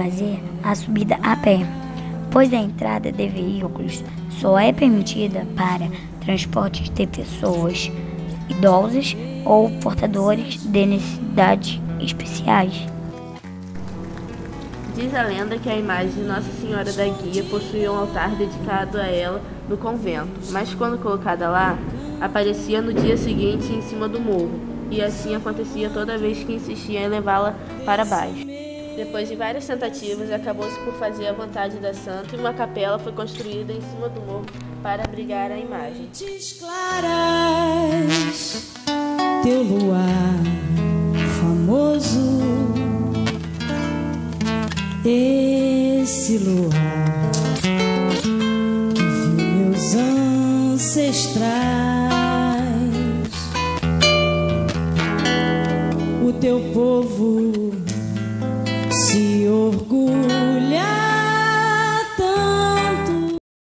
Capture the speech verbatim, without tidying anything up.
fazer a subida a pé, pois a entrada de veículos só é permitida para transportes de pessoas idosas ou portadores de necessidades especiais. Diz a lenda que a imagem de Nossa Senhora da Guia possuía um altar dedicado a ela no convento, mas quando colocada lá, aparecia no dia seguinte em cima do morro, e assim acontecia toda vez que insistia em levá-la para baixo. Depois de várias tentativas, acabou-se por fazer a vontade da santa e uma capela foi construída em cima do morro para abrigar a imagem. Claras, teu luar famoso, esse luar que viu meus ancestrais, o teu povo se orgulha